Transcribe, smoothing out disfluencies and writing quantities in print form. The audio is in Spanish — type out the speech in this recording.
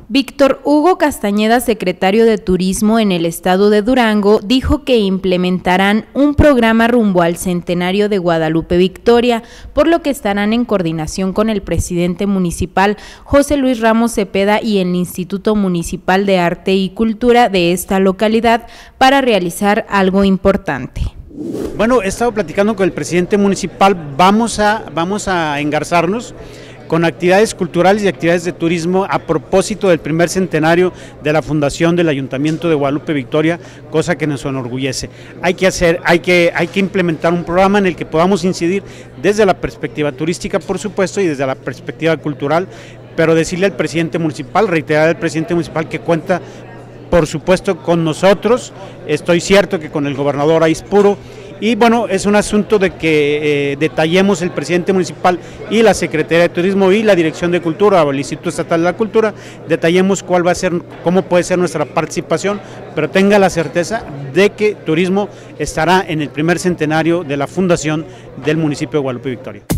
Víctor Hugo Castañeda, secretario de Turismo en el estado de Durango, dijo que implementarán un programa rumbo al centenario de Guadalupe Victoria, por lo que estarán en coordinación con el presidente municipal José Luis Ramos Cepeda y el Instituto Municipal de Arte y Cultura de esta localidad para realizar algo importante. Bueno, he estado platicando con el presidente municipal, vamos a engarzarnos con actividades culturales y actividades de turismo a propósito del primer centenario de la fundación del Ayuntamiento de Guadalupe Victoria, cosa que nos enorgullece. Hay que implementar un programa en el que podamos incidir desde la perspectiva turística, por supuesto, y desde la perspectiva cultural, pero decirle al presidente municipal, reiterar al presidente municipal que cuenta, por supuesto, con nosotros. Estoy cierto que con el gobernador Aispuro. Y bueno, es un asunto de que detallemos el presidente municipal y la Secretaría de Turismo y la Dirección de Cultura o el Instituto Estatal de la Cultura, detallemos cuál va a ser, cómo puede ser nuestra participación, pero tenga la certeza de que turismo estará en el primer centenario de la fundación del municipio de Guadalupe Victoria.